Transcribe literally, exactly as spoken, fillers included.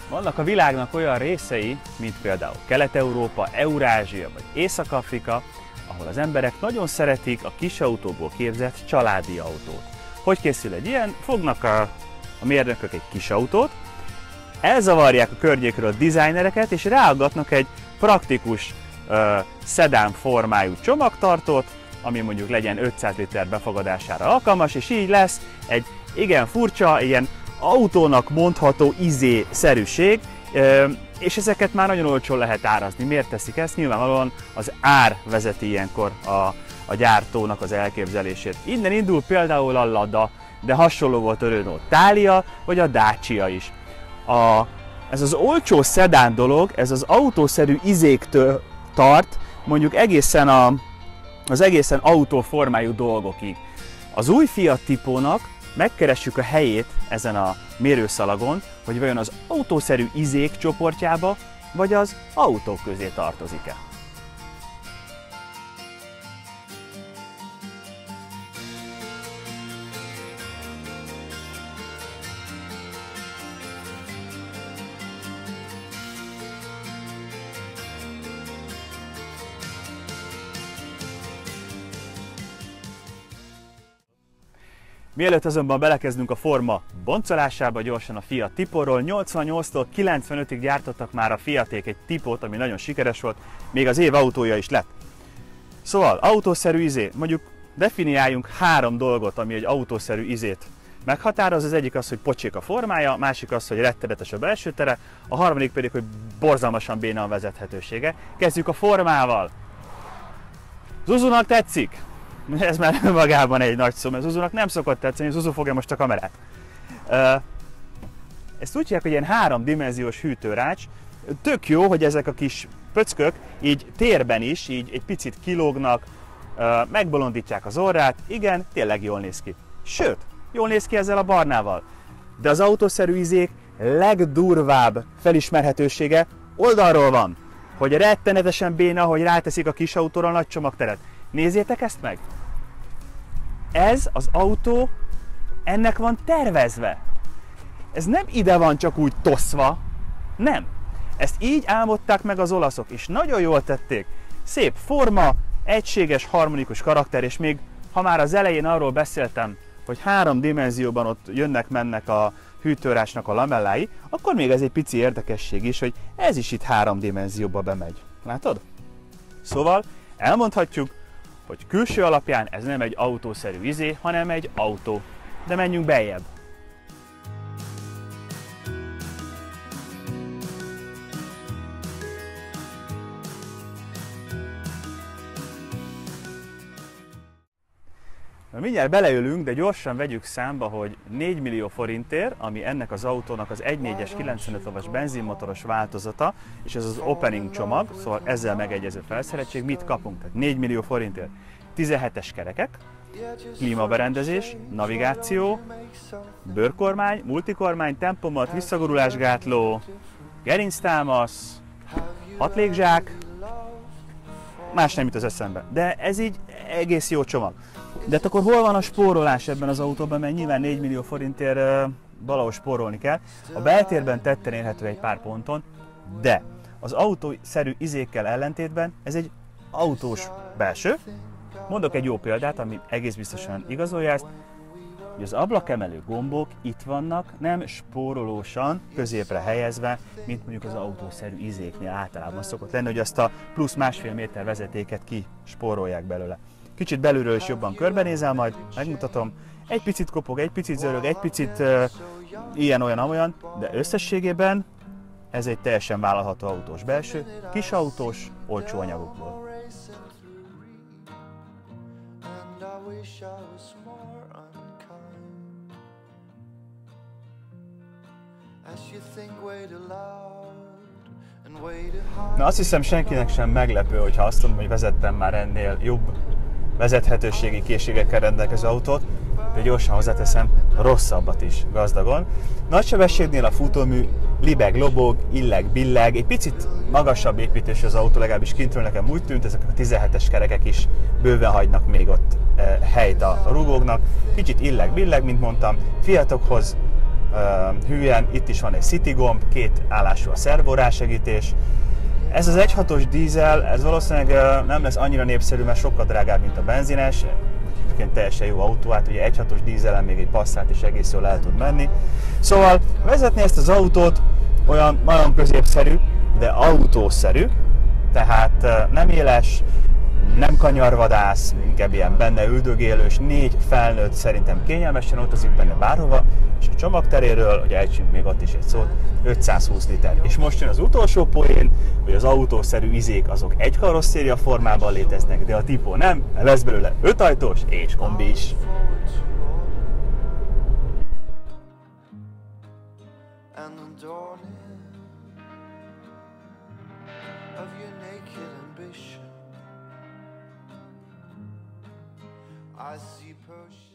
Vannak a világnak olyan részei, mint például Kelet-Európa, Eurázsia vagy Észak-Afrika, ahol az emberek nagyon szeretik a kis autóból képzett családi autót. Hogy készül egy ilyen? Fognak a, a mérnökök egy kis autót, elzavarják a környékről a designereket, és ráaggatnak egy praktikus uh, szedán formájú csomagtartót, ami mondjuk legyen ötszáz liter befogadására alkalmas, és így lesz egy igen furcsa, ilyen autónak mondható izé-szerűség, és ezeket már nagyon olcsón lehet árazni. Miért teszik ezt? Nyilvánvalóan az ár vezeti ilyenkor a, a gyártónak az elképzelését. Innen indul például a Lada, de hasonló volt a Renault Thalia, vagy a Dacia is. A, ez az olcsó szedán dolog, ez az autószerű izéktől tart, mondjuk egészen a, az egészen autóformájú dolgokig. Az új Fiat Tipónak megkeressük a helyét ezen a mérőszalagon, hogy vajon az autószerű izék csoportjába, vagy az autók közé tartozik-e. Mielőtt azonban belekezdünk a forma boncolásába, gyorsan a Fiat Tiporól. nyolcvannyolctól kilencvenötig gyártottak már a Fiaték egy Tipót, ami nagyon sikeres volt, még az év autója is lett. Szóval autószerű izé, mondjuk definiáljunk három dolgot, ami egy autószerű izét meghatároz. Az egyik az, hogy pocsék a formája, a másik az, hogy rettenetes a belső tere, a harmadik pedig, hogy borzalmasan béna a vezethetősége. Kezdjük a formával. Zuzunak tetszik? Ez már magában egy nagy szó, mert Zuzunak nem szokott tetszeni, Zuzu fogja most a kamerát. Ezt úgy hívják, hogy ilyen háromdimenziós hűtőrács. Tök jó, hogy ezek a kis pöckök így térben is, így egy picit kilógnak, megbolondítják az orrát, igen, tényleg jól néz ki. Sőt, jól néz ki ezzel a barnával. De az autószerű izék legdurvább felismerhetősége oldalról van, hogy rettenetesen béna, hogy ráteszik a kis autóra a nagy csomagteret. Nézzétek ezt meg! Ez az autó, ennek van tervezve. Ez nem ide van csak úgy toszva, nem. Ezt így álmodták meg az olaszok, és nagyon jól tették. Szép forma, egységes, harmonikus karakter, és még ha már az elején arról beszéltem, hogy három dimenzióban ott jönnek-mennek a hűtőrácsnak a lamellái, akkor még ez egy pici érdekesség is, hogy ez is itt három dimenzióba bemegy. Látod? Szóval elmondhatjuk, hogy külső alapján ez nem egy autószerű izé, hanem egy autó. De menjünk beljebb. Na, mindjárt beleülünk, de gyorsan vegyük számba, hogy négy millió forintért, ami ennek az autónak az egy négyes kilencvenöt lovas benzinmotoros változata, és ez az opening csomag, szóval ezzel megegyező felszereltség, mit kapunk? Tehát négy millió forintért tizenhetes kerekek, klímaberendezés, navigáció, bőrkormány, multikormány, tempomat, visszagurulásgátló, gerinctámasz, hat légzsák, más nem jut az eszembe, de ez így egész jó csomag. De hát akkor hol van a spórolás ebben az autóban, mert nyilván négy millió forintért uh, valahol spórolni kell. A beltérben tetten érhető egy pár ponton, de az autószerű izékkel ellentétben ez egy autós belső. Mondok egy jó példát, ami egész biztosan igazolja ezt, hogy az ablakemelő gombok itt vannak, nem spórolósan középre helyezve, mint mondjuk az autószerű izéknél általában szokott lenni, hogy azt a plusz másfél méter vezetéket kispórolják belőle. Kicsit belülről is jobban körbenézel, majd megmutatom. Egy picit kopog, egy picit zörög, egy picit uh, ilyen-olyan-amolyan, de összességében ez egy teljesen vállalható autós belső, kis autós, olcsó anyagokból. Na, azt hiszem, senkinek sem meglepő, hogyha azt mondom, hogy vezettem már ennél jobb vezethetőségi készségekkel rendelkező autót, de gyorsan hozzáteszem, rosszabbat is gazdagon. Nagy sebességnél a futómű libeg, lobog, illeg, billeg, egy picit magasabb építésű az autó, legalábbis kintről nekem úgy tűnt, ezek a tizenhetes kerekek is bőven hagynak még ott e, helyt a rugóknak. Kicsit illeg, billeg, mint mondtam, Fiatokhoz hülyen, itt is van egy City gomb, két állású a szervó rásegítés. Ez az egy point hatos dízel, ez valószínűleg nem lesz annyira népszerű, mert sokkal drágább, mint a benzines. Egyébként teljesen jó autó, hát ugye egy point hatos dízelen még egy Passat is egész jól el tud menni. Szóval vezetni ezt az autót olyan nagyon középszerű, de autószerű, tehát nem éles, nem kanyarvadász, inkább ilyen benne üldögélős, négy felnőtt szerintem kényelmesen utazik benne bárhova, és a csomagteréről, hogy ejtsünk még ott is egy szót, ötszázhúsz liter. És most jön az utolsó poén, hogy az autószerű izék azok egy karosszéria formában léteznek, de a Tipo nem, mert lesz belőle öt ajtós és kombi is. I see Persia.